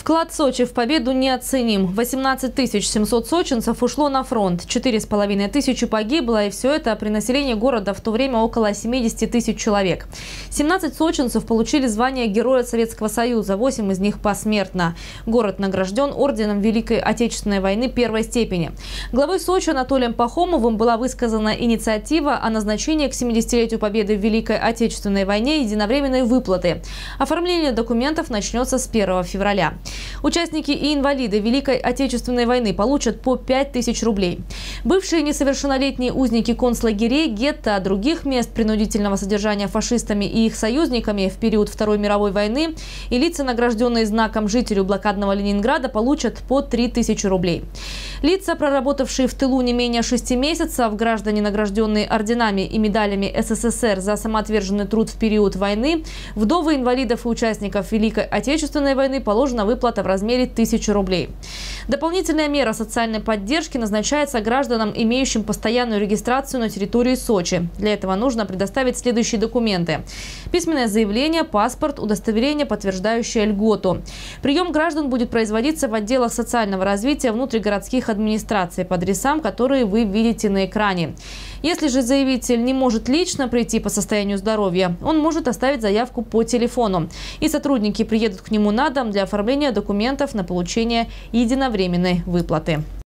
Вклад Сочи в победу неоценим. 18 700 сочинцев ушло на фронт, 4500 погибло, и все это при населении города в то время около 70 000 человек. 17 сочинцев получили звание Героя Советского Союза, 8 из них посмертно. Город награжден орденом Великой Отечественной войны первой степени. Главой Сочи Анатолием Пахомовым была высказана инициатива о назначении к 70-летию победы в Великой Отечественной войне единовременной выплаты. Оформление документов начнется с 1 февраля. Участники и инвалиды Великой Отечественной войны получат по 5000 рублей. Бывшие несовершеннолетние узники концлагерей, гетто, других мест принудительного содержания фашистами и их союзниками в период Второй мировой войны и лица, награжденные знаком жителю блокадного Ленинграда, получат по 3000 рублей. Лица, проработавшие в тылу не менее 6 месяцев, граждане, награжденные орденами и медалями СССР за самоотверженный труд в период войны, вдовы инвалидов и участников Великой Отечественной войны положена выплата в размере 1000 рублей. Дополнительная мера социальной поддержки назначается гражданам, имеющим постоянную регистрацию на территории Сочи. Для этого нужно предоставить следующие документы: письменное заявление, паспорт, удостоверение, подтверждающее льготу. Прием граждан будет производиться в отделах социального развития внутригородских администраций по адресам, которые вы видите на экране. Если же заявитель не может лично прийти по состоянию здоровья, он может оставить заявку по телефону, и сотрудники приедут к нему на дом для оформления документов на получение единовременной выплаты.